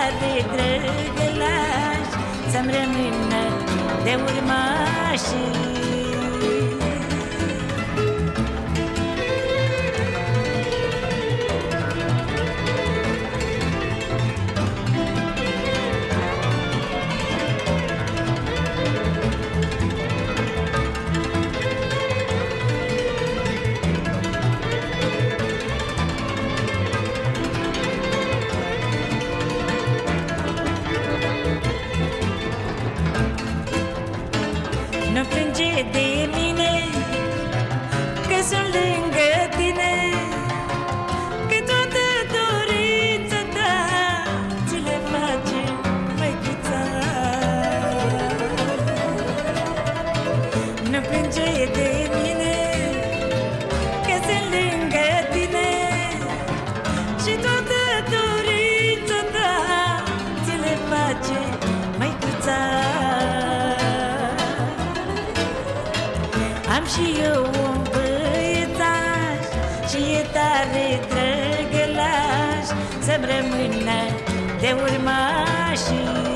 tare drăgălaș să-mi rămână de urmașii. Nu plânge de mine, că sunt lângă tine, că toată dorința ta ți le face măicuța. Nu plânge de mine, că sunt lângă tine și toată dorința ta ți le face măicuța. Am și eu un băiețaș și e tare drăgălaș să-mi rămână de urmașii.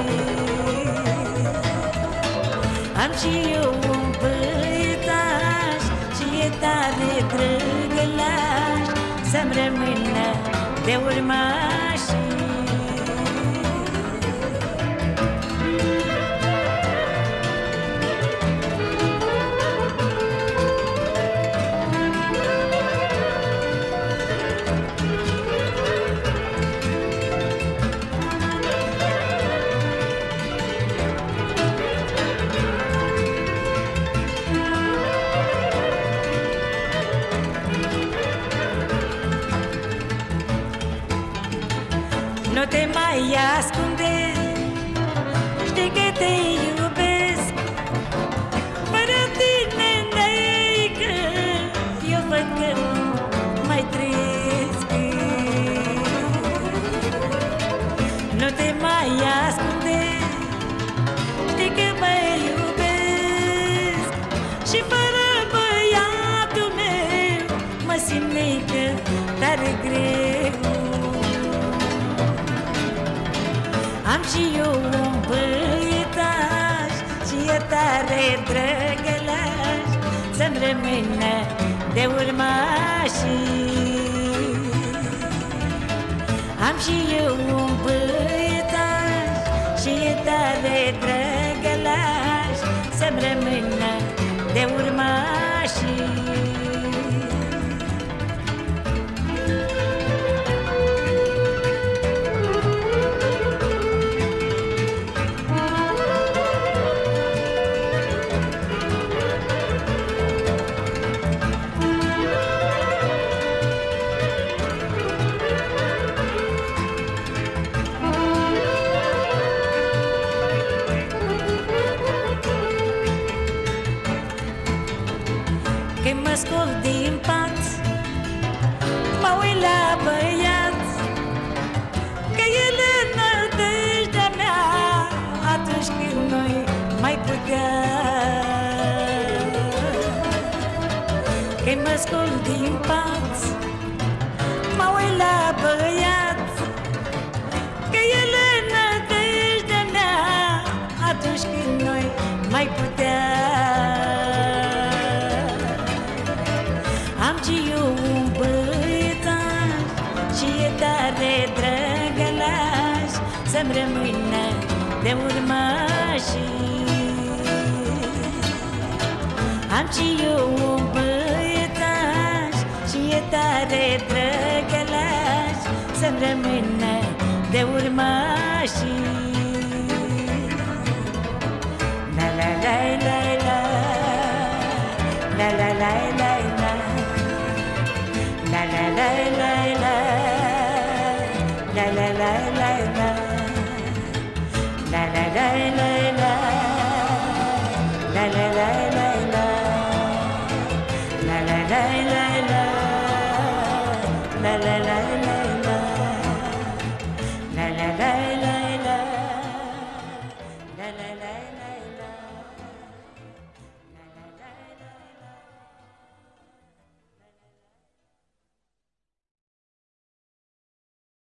Am și eu un băiețaș și e tare drăgălaș să-mi rămână de urmașii. Nu te mai ascunde, știi că te iubesc. Fără tine, neică, eu văd că mai trăiesc. Nu te mai ascunde, știi că mă iubesc. Și fără băiatul meu mă simt neică tare greu. Am și eu un băiețaș și e tare drăgălaș să-mi rămână de urmașii. Am și eu un băiețaș și e tare drăgălaș să-mi rămână de urmașii. Când mă scol din pat, mă uit la băiat, că el în nădejdea mea atunci când noi mai putea. Când mă scol din pat, mă uit la băiat, că el în nădejdea mea atunci când noi mai putea. Am și eu un băiețaș și e tare drăgălaș să-mi rămână de urmașii. Am și eu un băiețaș și e tare drăgălaș să-mi rămână de urmașii. La la la la la, la la la la la, la la la la la, la la la la la, la la la la la, la la la la la, la la la la la, la la la la la, la la la la la, la la la la.